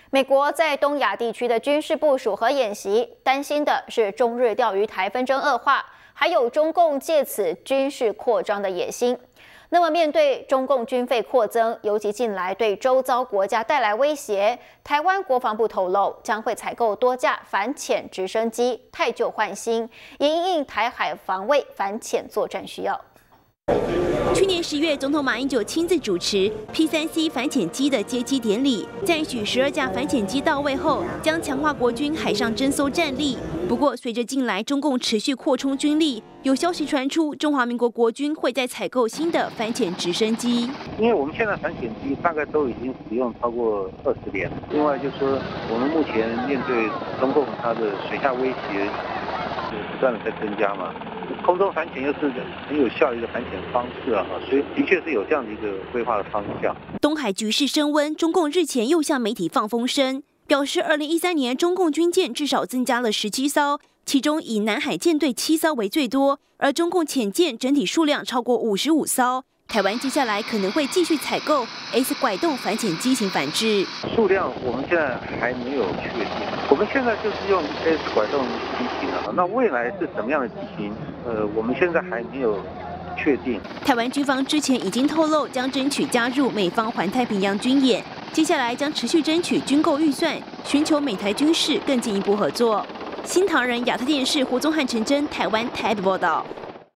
美国在东亚地区的军事部署和演习，担心的是中日钓鱼台纷争恶化，还有中共借此军事扩张的野心。那么，面对中共军费扩增，尤其近来对周遭国家带来威胁，台湾国防部透露将会采购多架反潜直升机，汰旧换新，以因应台海防卫反潜作战需要。 去年10月，总统马英九亲自主持 P3C 反潜机的接机典礼，赞许12架反潜机到位后，将强化国军海上侦搜战力。不过，随着近来中共持续扩充军力，有消息传出，中华民国国军会在采购新的反潜直升机。 因为我们现在反潜机大概都已经使用超过20年，另外就是说，我们目前面对中共它的水下威胁不断的在增加嘛。空中反潜又是很有效的一个反潜方式啊，所以的确是有这样的一个规划的方向。 东海局势升温，中共日前又向媒体放风声，表示2013年中共军舰至少增加了17艘，其中以南海舰队7艘为最多，而中共潜舰整体数量超过55艘。台湾接下来可能会继续采购 S 拐洞反潜机型反制， 数量我们现在还没有确定。我们现在就是用 S 拐洞机型啊，那未来是什么样的机型？我们现在还没有确定。 台湾军方之前已经透露将争取加入美方环太平洋军演，接下来将持续争取军购预算，寻求美台军事更进一步合作。新唐人亚太电视胡宗汉、陈真，台湾台北报道。